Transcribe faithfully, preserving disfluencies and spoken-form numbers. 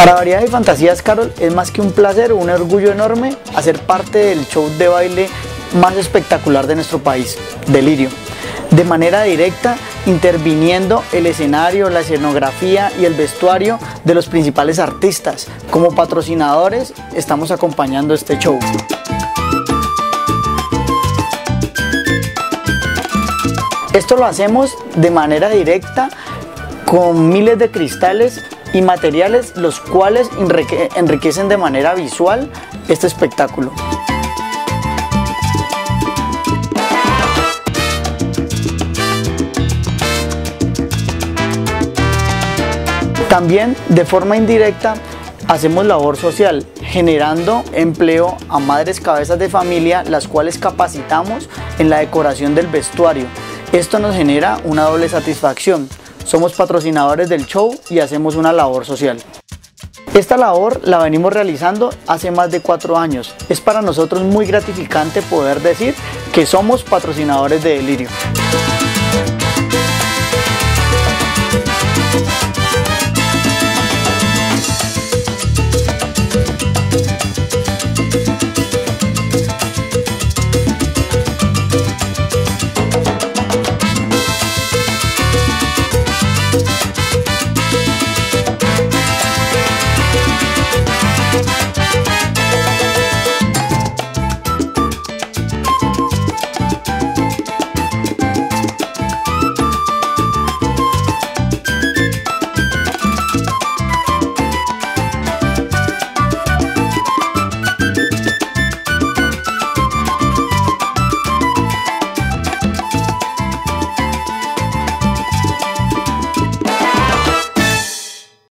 Para Variedades y Fantasías, Carol, es más que un placer o un orgullo enorme hacer parte del show de baile más espectacular de nuestro país, Delirio. De manera directa, interviniendo el escenario, la escenografía y el vestuario de los principales artistas. Como patrocinadores, estamos acompañando este show. Esto lo hacemos de manera directa con miles de cristales y materiales, los cuales enriquecen de manera visual este espectáculo. También de forma indirecta hacemos labor social, generando empleo a madres cabezas de familia, las cuales capacitamos en la decoración del vestuario. Esto nos genera una doble satisfacción. Somos patrocinadores del show y hacemos una labor social. Esta labor la venimos realizando hace más de cuatro años. Es para nosotros muy gratificante poder decir que somos patrocinadores de Delirio.